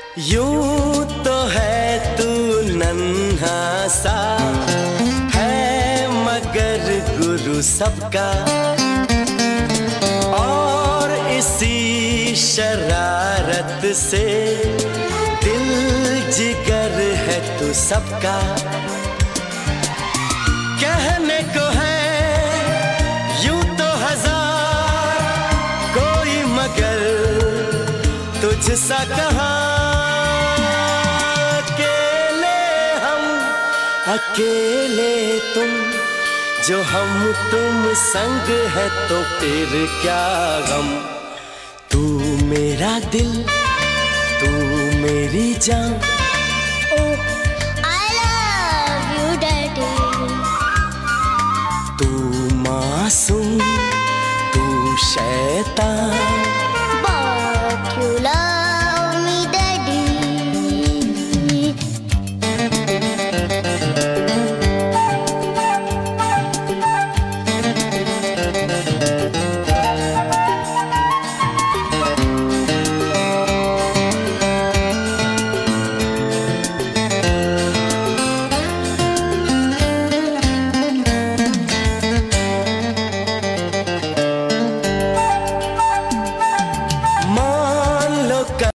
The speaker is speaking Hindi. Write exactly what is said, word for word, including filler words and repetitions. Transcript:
यूं तो है तू नन्हा सा है मगर गुरु सबका, और इसी शरारत से दिल जिगर है तू सबका। कहने को है यूं तो हजार कोई, मगर तुझसा कहाँ। अकेले तुम जो हम तुम संग है तो फिर क्या गम। तू मेरा दिल तू मेरी जान। Oh, I love you, Daddy. तू मासूम तू शैतान।